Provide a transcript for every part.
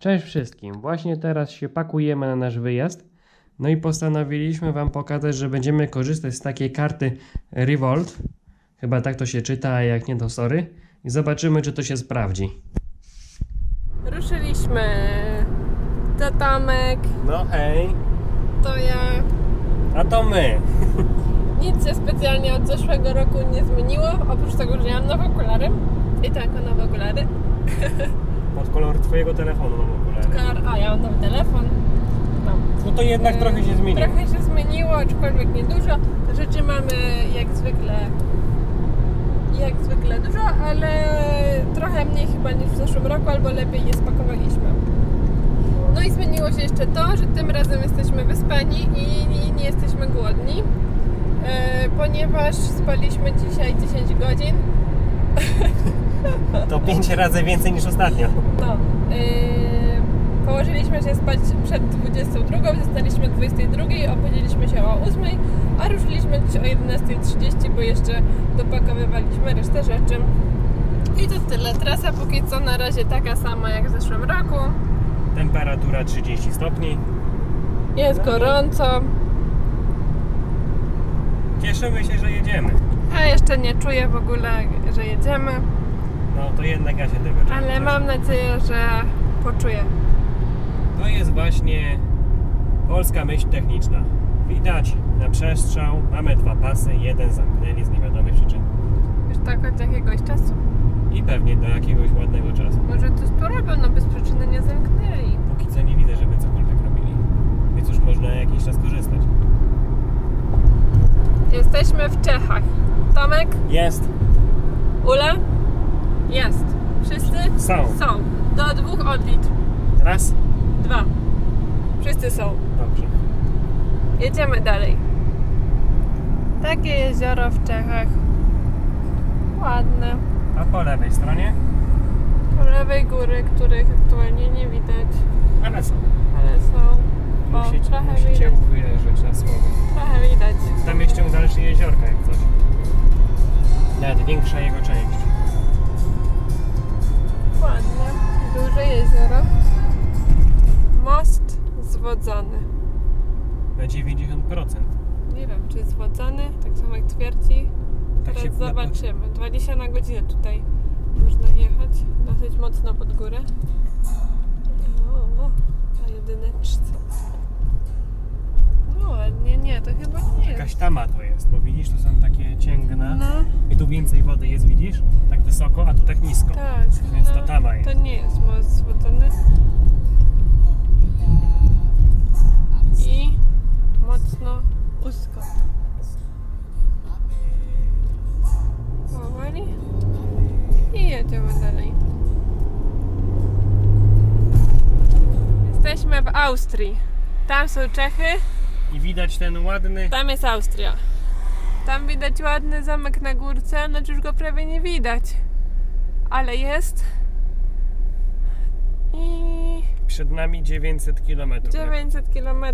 Cześć wszystkim, właśnie teraz się pakujemy na nasz wyjazd. No i postanowiliśmy wam pokazać, że będziemy korzystać z takiej karty Revolt. Chyba tak to się czyta, a jak nie to sorry. I zobaczymy, czy to się sprawdzi. Ruszyliśmy. To Tomek. No hej. To ja. A to my. Nic się specjalnie od zeszłego roku nie zmieniło, oprócz tego, że ja mam nowe okulary. I tak, nowe okulary. Pod kolor twojego telefonu mam okulary. A, ja mam nowy telefon. No to jednak trochę się zmieniło. Trochę się zmieniło, aczkolwiek nie dużo. Rzeczy mamy jak zwykle dużo, ale trochę mniej chyba niż w zeszłym roku, albo lepiej je spakowaliśmy. No i zmieniło się jeszcze to, że tym razem jesteśmy wyspani i nie jesteśmy głodni, ponieważ spaliśmy dzisiaj 10 godzin. To 5 razy więcej niż ostatnio. No. Położyliśmy się spać przed 22, zostaliśmy o 22, obudziliśmy się o 8, a ruszyliśmy dziś o 11:30, bo jeszcze dopakowywaliśmy resztę rzeczy. I to tyle. Trasa póki co na razie taka sama jak w zeszłym roku. Temperatura 30 stopni. Jest gorąco. Cieszymy się, że jedziemy. Ja jeszcze nie czuję w ogóle, że jedziemy. No to jednak ja się tego czuję. Ale mam nadzieję, że poczuję. To jest właśnie polska myśl techniczna. Widać na przestrzał, mamy 2 pasy, jeden zamknęli z niewiadomych przyczyn. Już tak od jakiegoś czasu. I pewnie do jakiegoś ładnego czasu. Może coś tu robią, no bez przyczyny nie zamknęli. Póki co nie widzę, żeby cokolwiek robili. Więc już można jakiś czas korzystać. Jesteśmy w Czechach. Tomek? Jest. Ula? Jest. Wszyscy? Są. Są. Do 2 odlicz. Raz. 2. Wszyscy są. Dobrze. Jedziemy dalej. Takie jezioro w Czechach. Ładne. A po lewej stronie? Po lewej góry, których aktualnie nie widać. Ale są. Ale są. O, trochę musicie widać. wyleżeć na słowo. Trochę widać. Tam jeszcze dalsze jeziorka jak coś. Nawet większa jego część. Ładne. Duże jezioro. Most zwodzony. Na 90%. Nie wiem, czy jest zwodzony, tak samo jak twierdzi. Tak Teraz się zobaczymy. 20 na godzinę tutaj można jechać. Dosyć mocno pod górę. O, na jedyneczce. No ładnie, nie, to chyba nie jest. Jakaś tama to jest, bo widzisz, tu są takie cięgna. No. I tu więcej wody jest, widzisz? Tak wysoko, a tu tak nisko. Tak, Więc no, to tama jest. to nie jest most zwodzony. I mocno usko. Powoli. I jedziemy dalej. Jesteśmy w Austrii. Tam są Czechy, I widać ten ładny... tam jest Austria. Tam widać ładny zamek na górce, no już go prawie nie widać. Ale jest. I Przed nami 900 km. 900 km.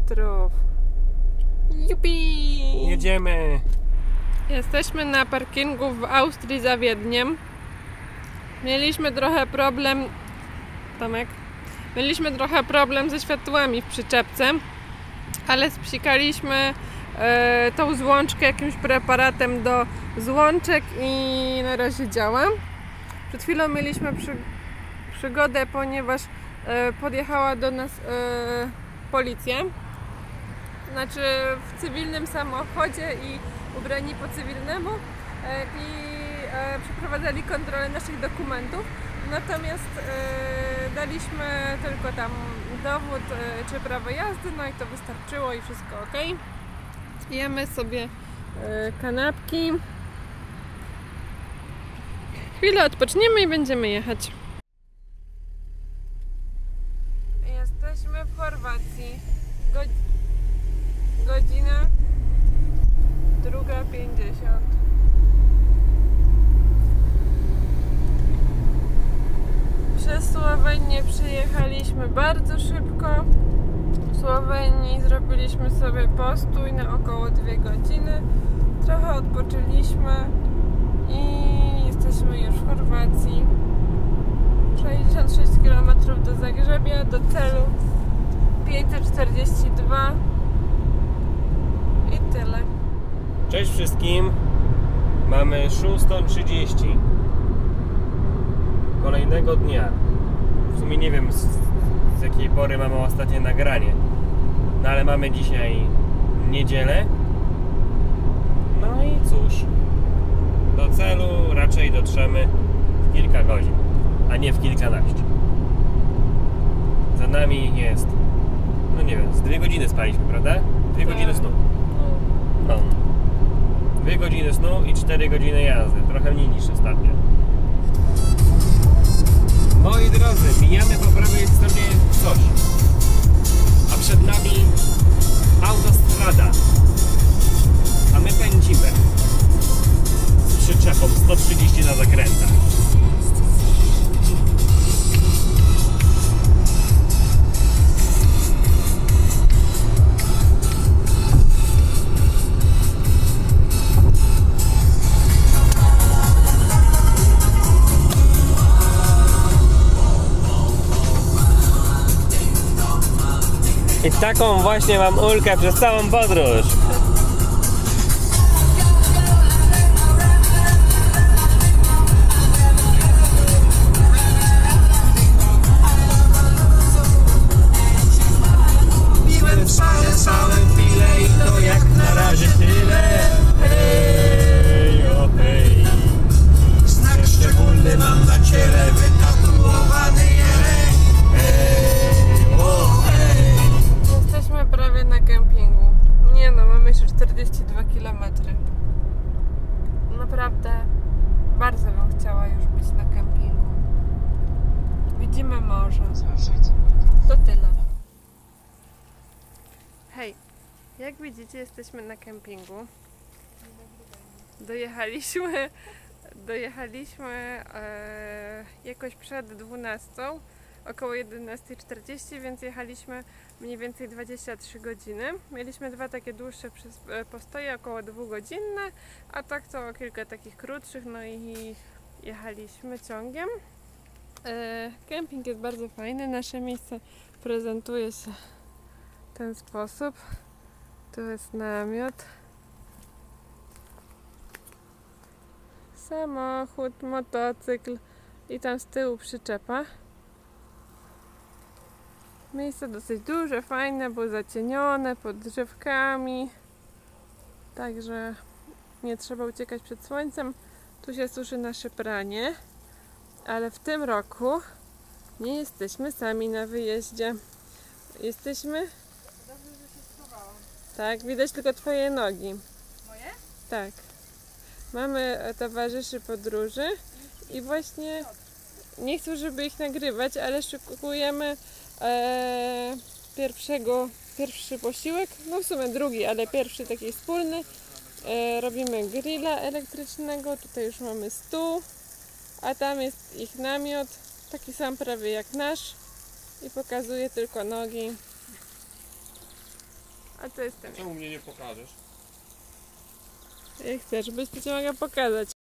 Jupi! Jedziemy. Jesteśmy na parkingu w Austrii za Wiedniem. Mieliśmy trochę problem... Tomek? Mieliśmy trochę problem ze światłami w przyczepce, ale spsikaliśmy tą złączkę jakimś preparatem do złączek i na razie działa. Przed chwilą mieliśmy przygodę, ponieważ podjechała do nas policja. Znaczy w cywilnym samochodzie i ubrani po cywilnemu i przeprowadzali kontrolę naszych dokumentów. Natomiast daliśmy tylko tam dowód czy prawo jazdy, no i to wystarczyło i wszystko ok. Jemy sobie kanapki. Chwilę odpoczniemy i będziemy jechać. Jesteśmy w Chorwacji. Godzina 2:50. Przez Słowenię przyjechaliśmy bardzo szybko. W Słowenii zrobiliśmy sobie postój na około 2 godziny. Trochę odpoczęliśmy i jesteśmy już w Chorwacji. 66 km do Zagrzebia, do celu 542 i tyle. Cześć wszystkim. Mamy 6:30 kolejnego dnia. W sumie nie wiem z jakiej pory mamy ostatnie nagranie. No ale mamy dzisiaj niedzielę. No i cóż, do celu raczej dotrzemy w kilka godzin, a nie w kilkanaście. Za nami jest, no nie wiem, z 2 godziny spaliśmy, prawda? 2 godziny snu. No. 2 godziny snu i 4 godziny jazdy. Trochę mniej niż ostatnio. Moi drodzy, mijamy po prawej stronie coś. A przed nami autostrada. A my pędzimy z przyczepą 130 na zakrętach. I taką właśnie mam ulgę przez całą podróż. Piłem całe chwilę i to jak na razie tyle. Hej, o hej. Znak szczególny mam na ciele, wytatuowany jeleń. Hej, o hej. Jesteśmy prawie na kempingu. Nie no, mamy jeszcze 42 km. Naprawdę bardzo bym chciała już być na kempingu. Widzimy morze. To tyle. Hej, jak widzicie, jesteśmy na kempingu. Dojechaliśmy jakoś przed 12, około 11:40, więc jechaliśmy mniej więcej 23 godziny. Mieliśmy 2 takie dłuższe postoje, około 2-godzinne, a tak to kilka takich krótszych, no i jechaliśmy ciągiem. Kemping jest bardzo fajny, nasze miejsce prezentuje się w ten sposób. Tu jest namiot, samochód, motocykl i tam z tyłu przyczepa. Miejsce dosyć duże, fajne, było zacienione pod drzewkami, także nie trzeba uciekać przed słońcem. Tu się suszy nasze pranie, ale w tym roku nie jesteśmy sami na wyjeździe. Jesteśmy... Dobrze, że się schowałam. Tak, widać tylko twoje nogi. Moje? Tak. Mamy towarzyszy podróży i właśnie nie chcę, żeby ich nagrywać, ale szykujemy pierwszy posiłek, no w sumie drugi, ale pierwszy taki wspólny. Robimy grilla elektrycznego, tutaj już mamy stół, a tam jest ich namiot, taki sam prawie jak nasz i pokazuje tylko nogi. A to jest ten. Czemu mnie nie pokażesz? Jak chcesz, żebyś to ci mogła pokazać.